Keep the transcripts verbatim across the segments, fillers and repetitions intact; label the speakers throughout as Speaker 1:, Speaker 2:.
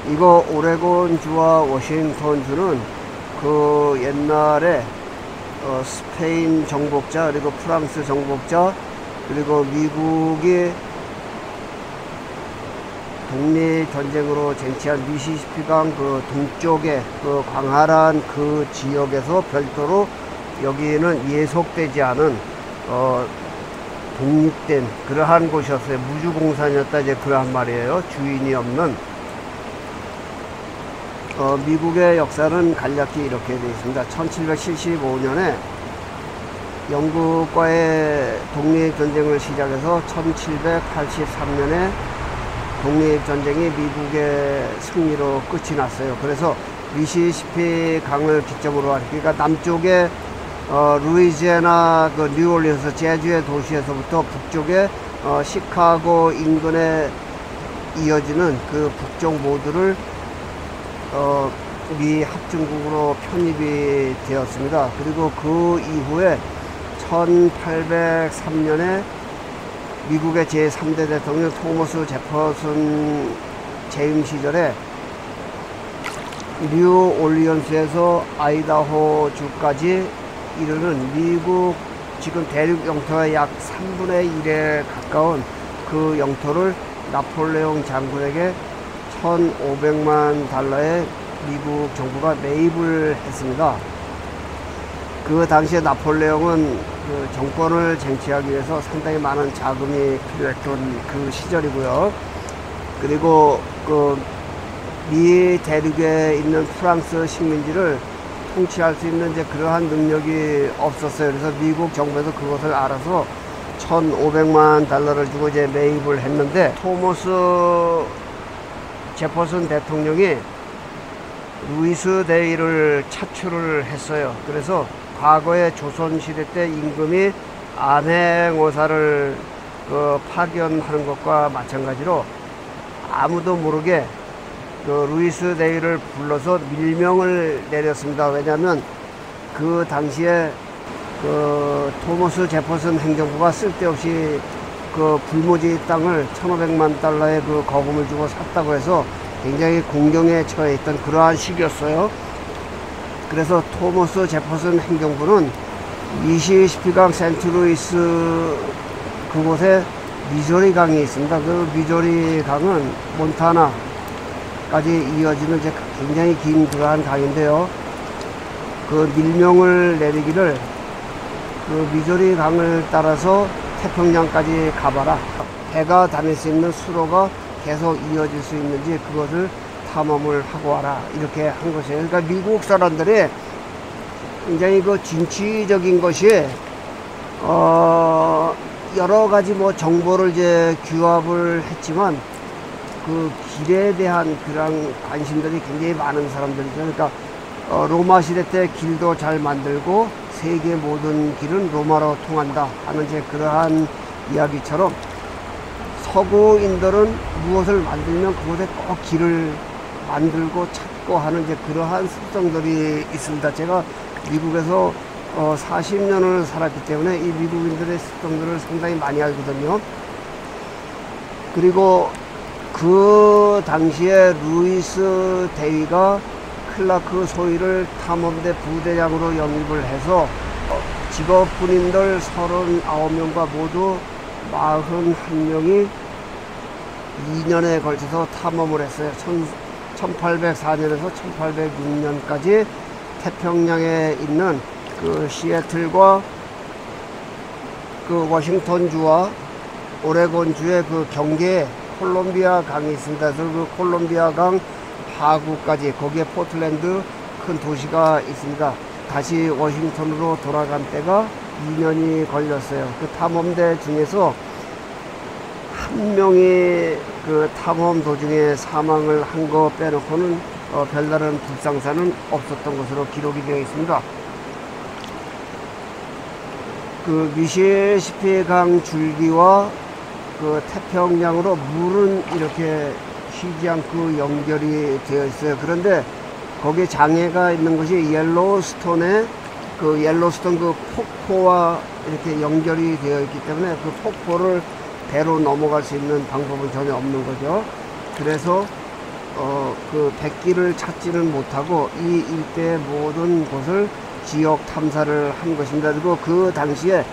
Speaker 1: 이거 오레곤주와 워싱턴주는 그 옛날에 어, 스페인 정복자 그리고 프랑스 정복자 그리고 미국이 독립전쟁으로 쟁취한 미시시피강 그 동쪽에 그 광활한 그 지역에서 별도로 여기는 예속되지 않은 어, 독립된 그러한 곳이었어요. 무주공산이었다 이제 그러한 말이에요. 주인이 없는. 어, 미국의 역사는 간략히 이렇게 되어 있습니다. 천칠백칠십오 년에 영국과의 독립전쟁을 시작해서 천칠백팔십삼 년에 독립전쟁이 미국의 승리로 끝이 났어요. 그래서 미시시피 강을 기점으로 하는, 그러니까 남쪽에 어, 루이지애나 그 뉴올리언스 제주의 도시에서부터 북쪽에 어, 시카고 인근에 이어지는 그 북쪽 모두를 어, 미 합중국으로 편입이 되었습니다. 그리고 그 이후에 천팔백삼 년에 미국의 제삼 대 대통령 토머스 제퍼슨 재임 시절에 뉴올리언스에서 아이다호주까지 이르는 미국 지금 대륙 영토의 약 삼분의 일에 가까운 그 영토를 나폴레옹 장군에게 천오백만 달러의 미국 정부가 매입을 했습니다. 그 당시에 나폴레옹은 그 정권을 쟁취하기 위해서 상당히 많은 자금이 필요했던 그 시절이고요. 그리고 그 미 대륙에 있는 프랑스 식민지를 통치할 수 있는 이제 그러한 능력이 없었어요. 그래서 미국 정부에서 그것을 알아서 천오백만 달러를 주고 이제 매입을 했는데, 토머스 제퍼슨 대통령이 루이스 데이를 차출을 했어요. 그래서 과거에 조선시대 때 임금이 안행어사를 그 파견하는 것과 마찬가지로 아무도 모르게 그 루이스 데이를 불러서 밀명을 내렸습니다. 왜냐하면 그 당시에 그 토머스 제퍼슨 행정부가 쓸데없이 그 불모지 땅을 천오백만 달러의 그 거금을 주고 샀다고 해서 굉장히 공경에 처해 있던 그러한 시기였어요. 그래서 토머스 제퍼슨 행정부는 미시시피강 센트루이스 그곳에 미조리 강이 있습니다. 그 미조리 강은 몬타나까지 이어지는 이제 굉장히 긴 그러한 강인데요. 그 밀명을 내리기를 그 미조리 강을 따라서 태평양까지 가봐라. 배가 다닐 수 있는 수로가 계속 이어질 수 있는지 그것을 탐험을 하고 와라. 이렇게 한 것이에요. 그러니까 미국 사람들이 굉장히 그 진취적인 것이 어 여러 가지 뭐 정보를 이제 규합을 했지만 그 길에 대한 그런 관심들이 굉장히 많은 사람들이죠. 그러니까 어 로마 시대 때 길도 잘 만들고 세계 모든 길은 로마로 통한다 하는 이제 그러한 이야기처럼 서구인들은 무엇을 만들면 그곳에 꼭 길을 만들고 찾고 하는 이제 그러한 습성들이 있습니다. 제가 미국에서 어 사십 년을 살았기 때문에 이 미국인들의 습성들을 상당히 많이 알거든요. 그리고 그 당시에 루이스 데이가 클라크 소위를 탐험대 부대장으로 영입을 해서 직업 군인들 서른아홉 명과 모두 사십일 명이 이 년에 걸쳐서 탐험을 했어요. 천팔백사 년에서 천팔백육 년까지 태평양에 있는 그 시애틀과 그 워싱턴주와 오레곤주의 그 경계에 콜롬비아 강이 있습니다. 그래서 그 콜롬비아 강 하구까지 거기에 포틀랜드 큰 도시가 있습니다. 다시 워싱턴으로 돌아간 때가 이 년이 걸렸어요. 그 탐험대 중에서 한 명이 그 탐험 도중에 사망을 한 거 빼놓고는 어 별다른 불상사는 없었던 것으로 기록이 되어 있습니다. 그 미시시피 강 줄기와 그 태평양으로 물은 이렇게 쉬지 않고 연결이 되어 있어요. 그런데 거기에 장애가 있는 것이 옐로우스톤에 그 옐로우스톤 그 폭포와 이렇게 연결이 되어 있기 때문에 그 폭포를 배로 넘어갈 수 있는 방법은 전혀 없는 거죠. 그래서 어 그 백기를 찾지는 못하고 이 일대의 모든 곳을 지역 탐사를 한 것입니다. 그리고 그 당시에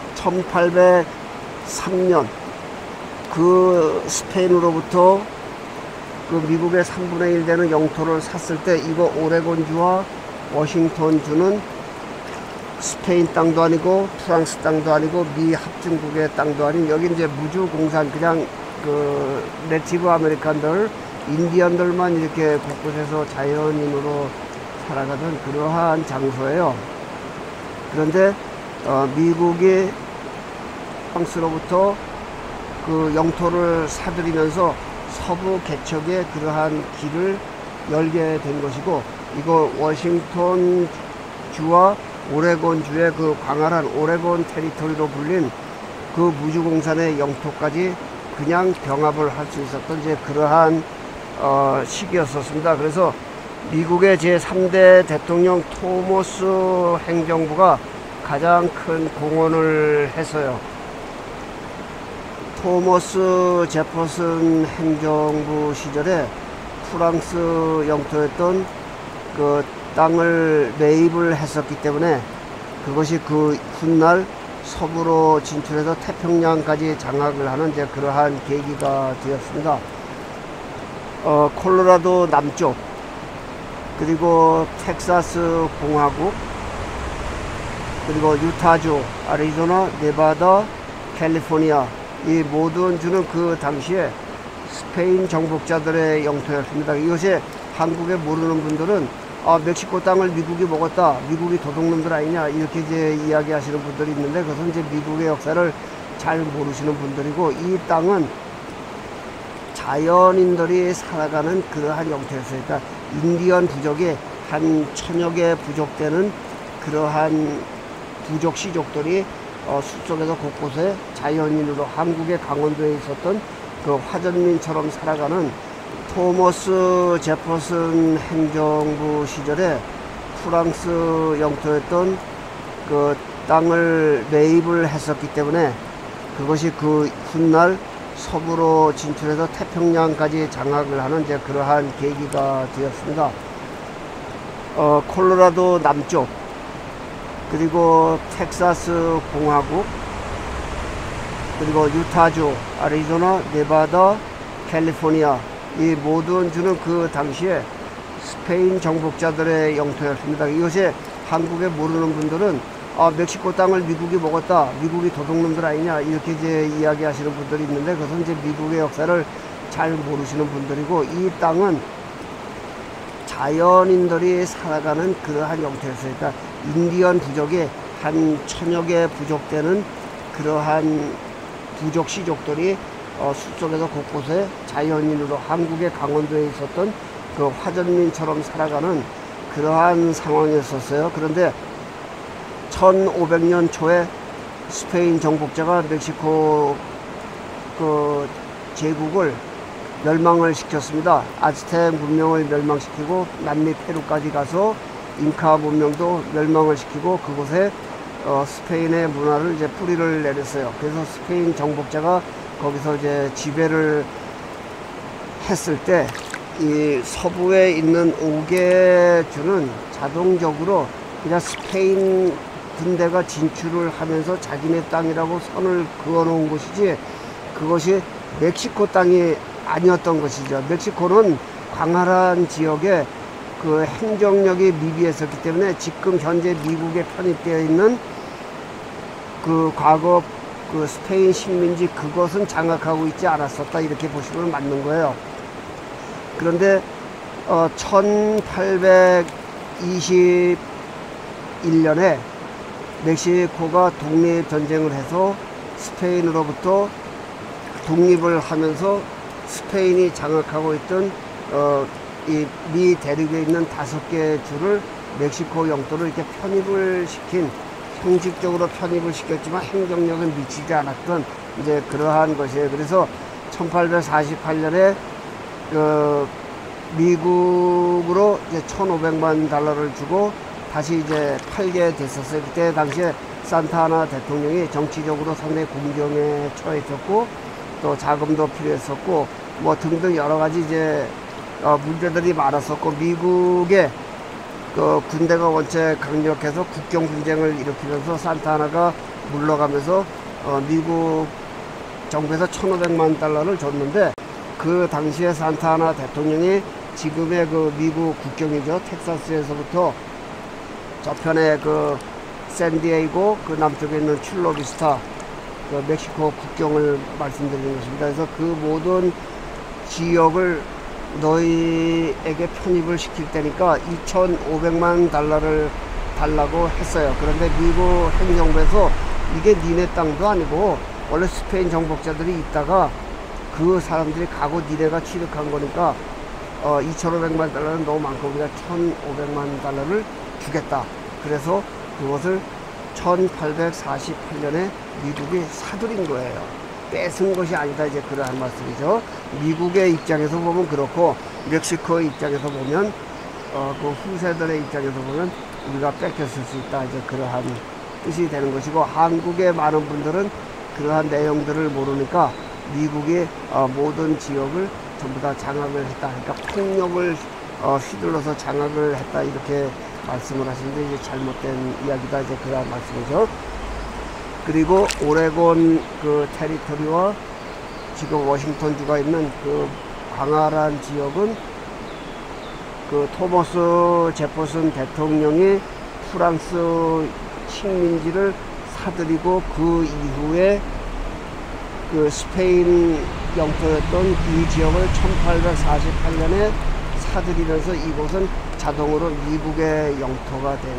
Speaker 1: 천팔백삼 년 그 스페인으로부터 그 미국의 삼분의 일 되는 영토를 샀을 때 이거 오레곤주와 워싱턴주는 스페인 땅도 아니고 프랑스 땅도 아니고 미 합중국의 땅도 아닌 여기 이제 무주공산 그냥 그 네티브 아메리칸들 인디언들만 이렇게 곳곳에서 자연인으로 살아가던 그러한 장소예요. 그런데 어, 미국이 프랑스로부터 그 영토를 사들이면서 서부 개척에 그러한 길을 열게 된 것이고 이거 워싱턴 주와 오레곤 주의 그 광활한 오레곤 테리토리로 불린 그 무주공산의 영토까지 그냥 병합을 할 수 있었던 이제 그러한 어, 시기였었습니다. 그래서 미국의 제삼 대 대통령 토머스 행정부가 가장 큰 공헌을 했어요. 토머스 제퍼슨 행정부 시절에 프랑스 영토였던 그 땅을 매입을 했었기 때문에 그것이 그 훗날 서부로 진출해서 태평양까지 장악을 하는 이제 그러한 계기가 되었습니다. 어, 콜로라도 남쪽 그리고 텍사스 공화국 그리고 유타주, 애리조나, 네바다, 캘리포니아 이 모든 주는 그 당시에 스페인 정복자들의 영토였습니다. 이것이 한국에 모르는 분들은 아, 멕시코 땅을 미국이 먹었다, 미국이 도둑놈들 아니냐 이렇게 이제 이야기하시는 분들이 있는데 그것은 이제 미국의 역사를 잘 모르시는 분들이고 이 땅은 자연인들이 살아가는 그러한 영토였어요. 그러니까 인디언 부족이 한 천여 개 부족되는 그러한 부족 시족들이 어, 숲속에서 곳곳에 자연인으로 한국의 강원도에 있었던 그 화전민처럼 살아가는 토머스 제퍼슨 행정부 시절에 프랑스 영토였던 그 땅을 매입을 했었기 때문에 그것이 그 훗날 서부로 진출해서 태평양까지 장악을 하는 이제 그러한 계기가 되었습니다. 어, 콜로라도 남쪽 그리고 텍사스 공화국 그리고 유타주, 애리조나, 네바다, 캘리포니아 이 모든 주는 그 당시에 스페인 정복자들의 영토였습니다. 이것이 한국에 모르는 분들은 아, 멕시코 땅을 미국이 먹었다, 미국이 도둑놈들 아니냐 이렇게 이제 이야기하시는 분들이 있는데 그것은 이제 미국의 역사를 잘 모르시는 분들이고 이 땅은 자연인들이 살아가는 그러한 영토였어요. 그러니까 인디언 부족이 한 천여 개 부족되는 그러한 부족 시족들이 어, 숲속에서 곳곳에 자연인으로 한국의 강원도에 있었던 그 화전민처럼 살아가는 그러한 상황이었었어요. 그런데 천오백 년 초에 스페인 정복자가 멕시코 그 제국을 멸망을 시켰습니다. 아즈텍 문명을 멸망시키고 남미 페루까지 가서 잉카 문명도 멸망을 시키고 그곳에 어, 스페인의 문화를 이제 뿌리를 내렸어요. 그래서 스페인 정복자가 거기서 이제 지배를 했을 때 이 서부에 있는 오 개 주는 자동적으로 그냥 스페인 군대가 진출을 하면서 자기네 땅이라고 선을 그어 놓은 것이지 그것이 멕시코 땅이 아니었던 것이죠. 멕시코는 광활한 지역에 그 행정력이 미비했었기 때문에 지금 현재 미국에 편입되어 있는 그 과거 그 스페인 식민지 그것은 장악하고 있지 않았었다 이렇게 보시면 맞는 거예요. 그런데 어, 천팔백이십일 년에 멕시코가 독립전쟁을 해서 스페인으로부터 독립을 하면서 스페인이 장악하고 있던 어, 이 미 대륙에 있는 다섯 개 주를 멕시코 영토를 이렇게 편입을 시킨 형식적으로 편입을 시켰지만 행정력은 미치지 않았던 이제 그러한 것이에요. 그래서 천팔백사십팔 년에 그 미국으로 이제 천오백만 달러를 주고 다시 이제 팔게 됐었어요. 그때 당시에 산타하나 대통령이 정치적으로 상당히 공경에 처했었고 또 자금도 필요했었고 뭐 등등 여러 가지 이제 어, 문제들이 많았었고, 미국의 그 군대가 원체 강력해서 국경 분쟁을 일으키면서 산타하나가 물러가면서 어, 미국 정부에서 천오백만 달러를 줬는데, 그 당시에 산타하나 대통령이 지금의 그 미국 국경이죠, 텍사스에서부터 저편에 그 샌디에이고 그 남쪽에 있는 출로비스타 그 멕시코 국경을 말씀드리는 것입니다. 그래서 그 모든 지역을 너희에게 편입을 시킬 테니까 이천오백만 달러를 달라고 했어요. 그런데 미국 행정부에서 이게 니네 땅도 아니고 원래 스페인 정복자들이 있다가 그 사람들이 가고 니네가 취득한 거니까 어, 이천오백만 달러는 너무 많고 우리가 천오백만 달러를 주겠다. 그래서 그것을 천팔백사십팔 년에 미국이 사들인 거예요. 뺏은 것이 아니다, 이제 그러한 말씀이죠. 미국의 입장에서 보면 그렇고, 멕시코의 입장에서 보면 어, 그 후세들의 입장에서 보면 우리가 뺏겼을 수 있다, 이제 그러한 뜻이 되는 것이고, 한국의 많은 분들은 그러한 내용들을 모르니까 미국이 어, 모든 지역을 전부 다 장악을 했다, 그러니까 폭력을 어, 휘둘러서 장악을 했다, 이렇게 말씀을 하시는데 이제 잘못된 이야기다, 이제 그런 말씀이죠. 그리고 오레곤 그 테리토리와 지금 워싱턴주가 있는 그 광활한 지역은 그 토머스 제퍼슨 대통령이 프랑스 식민지를 사들이고 그 이후에 그 스페인 영토였던 이 지역을 천팔백사십팔 년에 사들이면서 이곳은 자동으로 미국의 영토가 된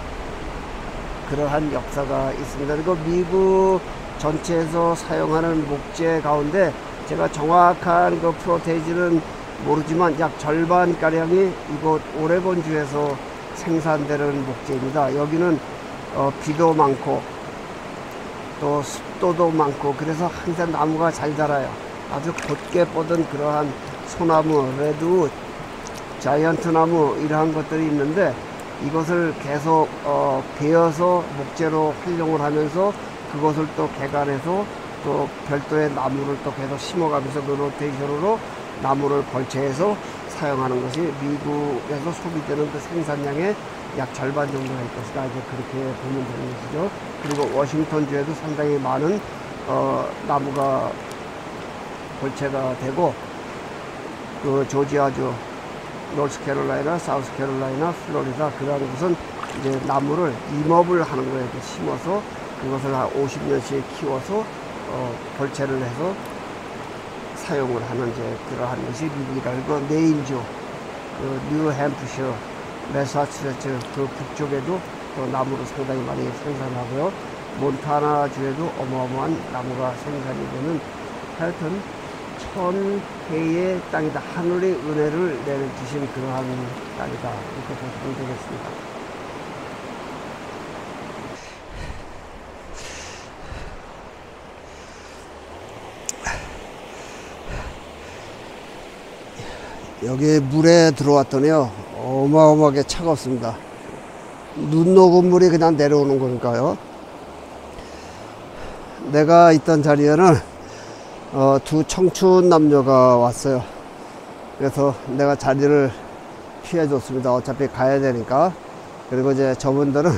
Speaker 1: 그러한 역사가 있습니다. 그리고 미국 전체에서 사용하는 목재 가운데 제가 정확한 그 프로테이지는 모르지만 약 절반가량이 이곳 오레곤주에서 생산되는 목재입니다. 여기는 어, 비도 많고 또 습도도 많고 그래서 항상 나무가 잘 자라요. 아주 곧게 뻗은 그러한 소나무, 레드우드, 자이언트 나무 이러한 것들이 있는데 이것을 계속 어, 베어서 목재로 활용을 하면서 그것을 또 개간해서 또 별도의 나무를 또 계속 심어가면서 그 로테이션으로 나무를 벌채해서 사용하는 것이 미국에서 소비되는 그 생산량의 약 절반 정도 될 것이다, 이제 그렇게 보면 되는 것이죠. 그리고 워싱턴주에도 상당히 많은 어, 나무가 벌채가 되고, 그 조지아주, 노스캐롤라이나, 사우스캐롤라이나, 플로리다 그러한 곳은 이제 나무를 임업을 하는 거예요. 이렇게 심어서 그것을 한 오십 년씩 키워서 어, 벌채를 해서 사용을 하는 이제 그러한 것이 미국이다. 그리고 메인주, 그 뉴햄프셔, 매사추세츠 그 북쪽에도 또 나무를 상당히 많이 생산하고요. 몬타나주에도 어마어마한 나무가 생산이 되는, 하여튼 천혜의 땅이다. 하늘의 은혜를 내려주신 그러한 땅이다, 이렇게 보시면 되겠습니다. 여기 물에 들어왔더니요 어마어마하게 차갑습니다. 눈 녹은 물이 그냥 내려오는 거니까요. 내가 있던 자리에는 어, 두 청춘 남녀가 왔어요. 그래서 내가 자리를 피해 줬습니다. 어차피 가야 되니까. 그리고 이제 저분들은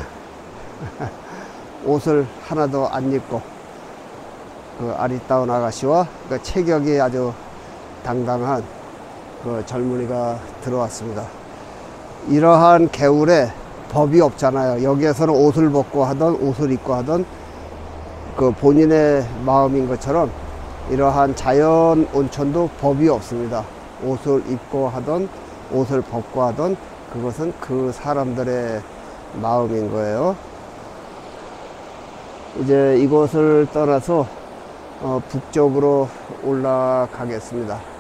Speaker 1: 옷을 하나도 안 입고 그 아리따운 아가씨와 그 체격이 아주 당당한 그 젊은이가 들어왔습니다. 이러한 겨울에 법이 없잖아요. 여기에서는 옷을 벗고 하던 옷을 입고 하던 그 본인의 마음인 것처럼 이러한 자연 온천도 법이 없습니다. 옷을 입고 하던 옷을 벗고 하던 그것은 그 사람들의 마음인 거예요. 이제 이곳을 떠나서 어, 북쪽으로 올라가겠습니다.